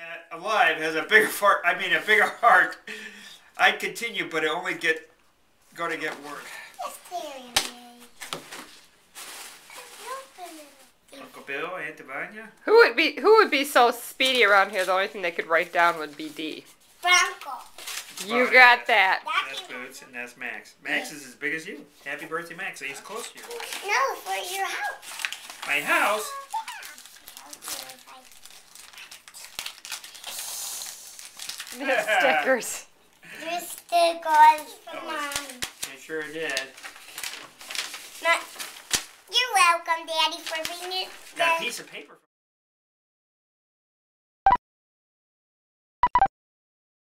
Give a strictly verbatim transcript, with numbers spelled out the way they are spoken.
uh, alive has a bigger fart. I mean, a bigger heart. I'd continue, but it only get go to get work. Uncle Bill, Aunt Devanya. Who would be Who would be so speedy around here? The only thing they could write down would be D. Bronco. You oh, got that. That's Boots, and that's Max. Max is as big as you. Happy birthday, Max. He's close to you. No, for your house. My house? These stickers. These stickers for oh, Mom. I sure did. You're welcome, Daddy, for being it. Got a piece of paper.